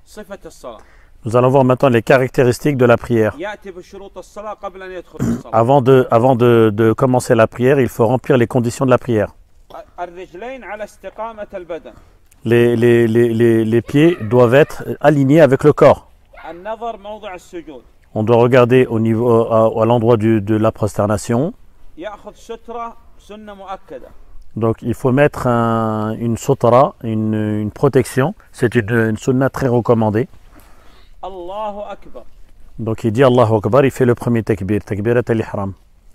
صفة الصلاة. Nous allons voir maintenant les caractéristiques de la prière. يأتي بشروط الصلاة قبل أن يدخل في الصلاة. Avant de commencer la prière, il faut remplir les conditions de la prière. الرجلين على استقامة البدن. Les pieds doivent être alignés avec le corps. النظر موضع السجود. On doit regarder au niveau, à l'endroit de la prosternation. يأخذ سترة سنة مؤكدة. Donc il faut mettre une sutra, une protection. C'est une sunna très recommandée. الله أكبر. Donc il dit Allahu Akbar, il fait le premier takbir, takbirat al-ihram.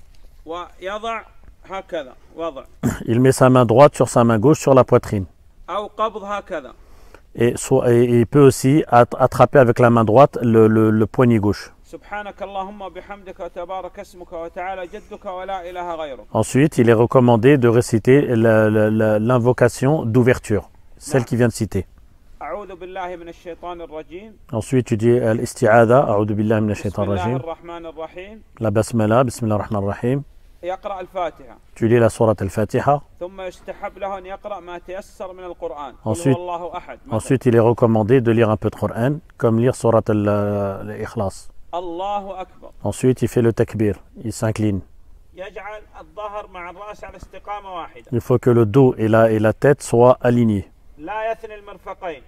ويضع هكذا وضع. Il met sa main droite sur sa main gauche sur la poitrine. أو قبض هكذا. Et il peut aussi attraper avec la main droite le poignet gauche. سبحانك اللهم وبحمدك وتبارك اسمك وتعالى جدك ولا إله غيرك. Ensuite, il est recommandé de réciter l'invocation d'ouverture, celle qui vient de citer. أعوذ بالله من الشيطان الرجيم. Ensuite, tu dis al-isti'adha, a'udhu billahi minash shaitanir بسم الله rajim. الرحمن الرحيم. La basmala, bismillah ar-rahman ar-rahim. يقرأ الفاتحة. Tu lis la sourate al-Fatiha. ثم يستحب له أن يقرأ ما تيسر من القرآن. Ensuite, قل هو الله أحد. Ensuite, il est recommandé de lire un peu de Coran, comme lire sourate al-Ikhlas. الله أكبر. Ensuite, il fait le takbir, il s'incline. يجعل الظهر مع الرأس على استقامة واحدة. Il faut que le dos et la tête soient alignés. لا يثني المرفقين.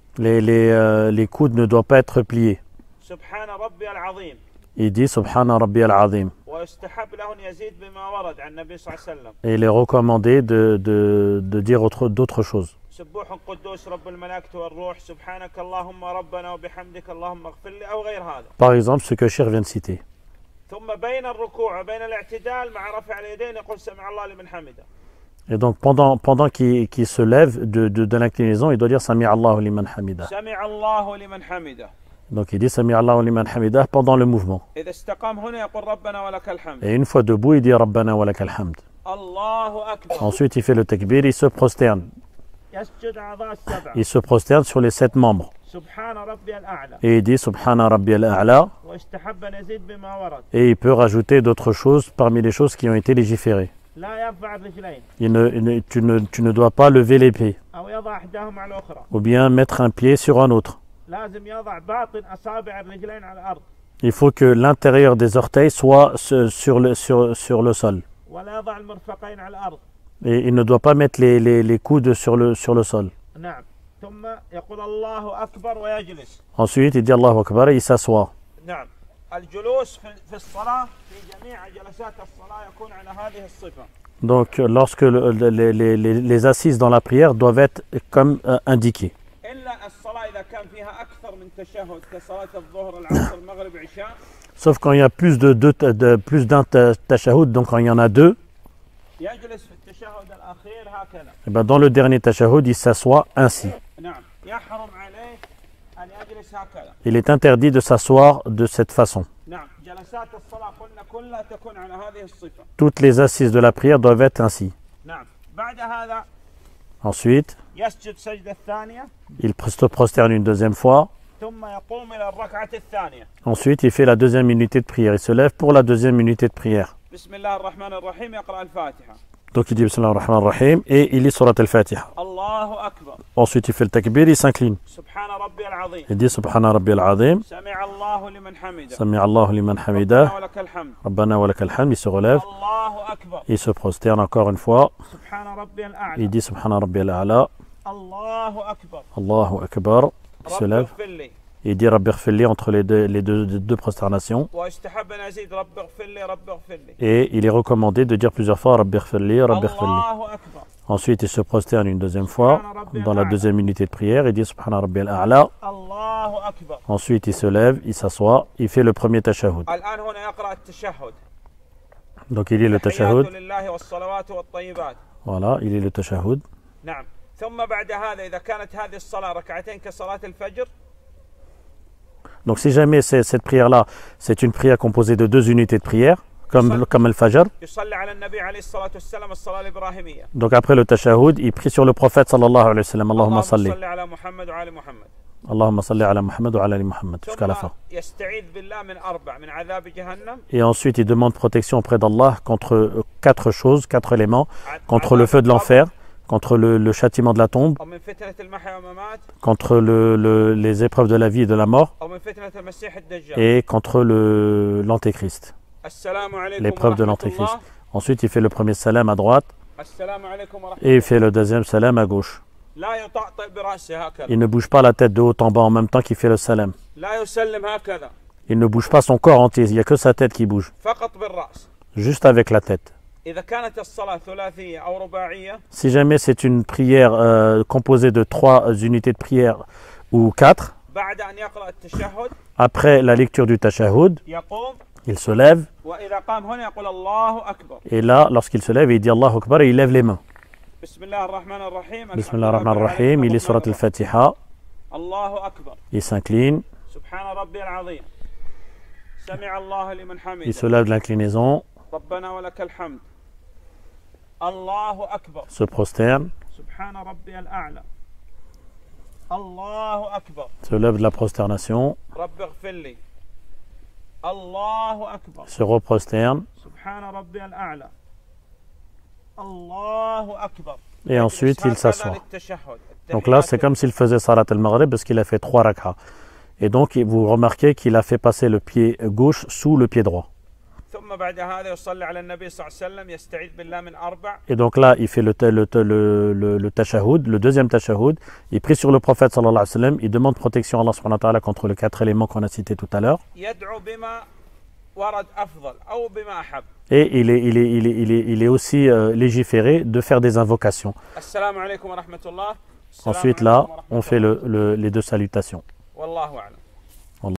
Les coudes ne doivent pas être pliés. سبحان ربي العظيم. Il dit Subhana Rabbi al-Azim. ويستحب له أن يزيد بما ورد عن النبي صلى الله عليه وسلم. Et il est recommandé de dire d'autres choses. سبوح قدوس رب الملائكة والروح سبحانك اللهم ربنا وبحمدك اللهم اغفر لي أو غير هذا. Par exemple, ce que Cheikh vient de citer. ثم بين الركوع وبين الاعتدال مع رفع اليدين يقول سمع الله لمن حمده. Et donc, pendant qu'il se lève de l'inclinaison, il doit dire Sami Allahu liman hamida. سمع الله لمن حمده. Donc, il dit Sami Allahu liman hamida pendant le mouvement. إذا استقام هنا يقول ربنا ولك الحمد. Et une fois debout, il dit Rabbana wa lakal hamd. الله أكبر. Ensuite, il fait le takbir, il se prosterne. يسجد أعضاء السبع. Il se prosterne sur les 7 membres. سبحان ربي الأعلى. Et il dit Subhana Rabbi al-A'la. ويستحب أن يزيد بما ورد. Et il peut rajouter d'autres choses parmi les choses qui ont été légiférées. لا يرفع الرجلين. Tu ne dois pas lever les pieds. أو يضع إحداهما على الأخرى. Ou bien mettre un pied sur un autre. لازم يضع باطن أصابع الرجلين على الأرض. Il faut que l'intérieur des orteils soit sur le sol. ولا يضع المرفقين على الأرض. Et il ne doit pas mettre les coudes sur le sol. نعم. ثم يقول الله أكبر ويجلس. Ensuite, il dit Allahu Akbar et il s'assoit. نعم. الجلوس في الصلاة في جميع جلسات الصلاة يكون على هذه الصفة. Donc, lorsque les assises dans la prière doivent être comme indiquées. إلا الصلاة إذا كان فيها أكثر من تشهد كصلاة الظهر العصر المغرب عشاء. Sauf quand il y a plus d'un tashahhud, donc quand il y en a deux, يجلس في التشهد الأخير هكذا. et ben dans le dernier tashahhud, il s'assoit ainsi. نعم. يحرم عليه أن يجلس هكذا. Il est interdit de s'asseoir de cette façon. نعم. جلسات الصلاة قلنا كلها تكون على هذه الصفة. Toutes les assises de la prière doivent être ainsi. نعم. بعد هذا Ensuite, يسجد سجدة الثانية. il se prosterne une deuxième fois. ثم يقوم إلى الركعة الثانية. Ensuite, il fait la deuxième unité de prière. Il se lève pour la deuxième unité de prière. بسم الله الرحمن الرحيم يقرأ الفاتحة. Donc il dit Bismillah ar-Rahman ar-Rahim et il lit Surat al-Fatiha. الله أكبر. Ensuite, il fait le takbir, il s'incline. سبحان ربي العظيم. Il dit Subhana Rabbi al-Azim. سمع الله لمن حمده. Sami Allahu liman hamida. ولك الحمد. Rabbana wa lakal hamd. Il se relève. الله أكبر. Il se prosterne encore une fois. سبحان ربي الأعلى. Il dit Subhana Rabbi al-A'la. الله أكبر. Allahu Akbar. Il se رب lève. اغفر لي. Il dit Rabbi ighfirli entre les deux prosternations. ويستحب أن يزيد رب اغفر لي رب اغفر لي. Et il est recommandé de dire plusieurs fois Rabbi ighfirli, Rabbi ighfirli. الله أكبر. Ensuite, il se prosterne une deuxième fois dans la deuxième unité de prière. Il dit Subhana Rabbi al-A'la. الله أكبر. Ensuite, il se lève, il s'assoit, il fait le premier tashahhud. الآن هنا يقرأ التشهد. Donc, il lit le tashahhud. تحيات لله والصلوات والطيبات. Voilà, il lit le tashahhud. نعم. ثم بعد هذا إذا كانت هذه الصلاة ركعتين كصلاة الفجر. Donc, si jamais cette prière-là, c'est une prière composée de deux unités de prière, comme al-Fajr. يصلي على النبي عليه الصلاة والسلام الصلاة الإبراهيمية. Donc, après le tashahhud, il prie sur le prophète sallallahu alayhi wa sallam. Allahumma salli. اللهم صل على محمد وعلى محمد. Allahumma salli ala Muhammad wa ala ali Muhammad. Jusqu'à la fin. ثم يستعيذ بالله من أربع من عذاب جهنم. Et ensuite, il demande protection auprès d'Allah contre quatre choses, quatre éléments, contre le feu de l'enfer, contre le châtiment de la tombe, أو من فتنة المحيا والممات contre les épreuves de la vie et de la mort, أو من فتنة المسيح الدجال. et contre l'antéchrist, السلام عليكم l'épreuve de ورحمة l'antéchrist. الله. Ensuite, il fait le premier salam à droite السلام عليكم ورحمة et il الله. fait le deuxième salam à gauche. لا يطأطئ برأسه هكذا. Il ne bouge pas la tête de haut en bas en même temps qu'il fait le salam. لا يسلم هكذا. Il ne bouge pas son corps entier, il n'y a que sa tête qui bouge, فقط بالرأس. juste avec la tête. إذا كانت الصلاة ثلاثية أو رباعية Si jamais c'est une prière composée de 3 unités de prière ou 4, بعد أن يقرأ التشهد après la lecture du tashahhud, يقوم il se lève, وإذا قام هنا يقول الله أكبر. et là, lorsqu'il se lève, il dit Allahu Akbar et il lève les mains. بسم الله الرحمن الرحيم. Bismillah ar-Rahman ar-Rahim, il lit surat al-Fatiha, الله أكبر. il s'incline, سبحان ربي العظيم. سمع الله لمن il se حمده. lève de l'inclinaison, ربنا ولك الحمد. الله أكبر. se prosterne, سبحان ربي الأعلى. الله أكبر. se lève de la prosternation, رب اغفر لي. الله أكبر. se reprosterne, سبحان ربي الأعلى. الله أكبر. et ensuite il هكذا s'assoit. للتشهد. Donc là, c'est comme s'il faisait Salat al-Maghrib parce qu'il a fait 3 rak'ah. Et donc, vous remarquez qu'il a fait passer le pied gauche sous le pied droit. ثم بعد هذا يصلي على النبي صلى الله عليه وسلم يستعيذ بالله من أربع. Et donc là, il fait le tashahhud, le deuxième tashahhud. Il prie sur le prophète sallallahu alayhi wa sallam. Il demande protection à Allah subhanahu wa ta'ala contre les 4 éléments qu'on a cités tout à l'heure. يدعو بما ورد أفضل أو بما أحب. Et il est aussi légiféré de faire des invocations. السلام عليكم ورحمة الله. Ensuite, là, on fait les 2 salutations. والله أعلم.